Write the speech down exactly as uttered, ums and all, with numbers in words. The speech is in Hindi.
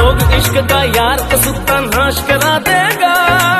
रोग इश्क का यार तो सत्यानाश करा देगा।